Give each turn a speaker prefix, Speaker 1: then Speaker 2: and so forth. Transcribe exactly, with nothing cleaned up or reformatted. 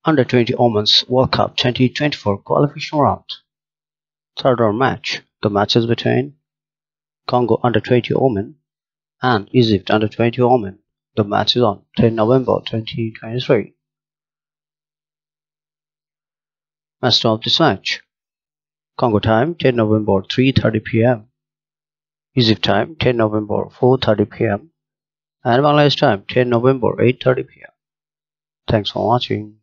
Speaker 1: Under twenty Women's World Cup twenty twenty-four qualification round. Third round match. The match is between Congo under twenty women and Egypt under twenty women. The match is on tenth November twenty twenty-three. Match time of this match. Congo time tenth November three thirty p m Egypt time tenth November four thirty p m and Bangladesh time tenth November eight thirty p m Thanks for watching.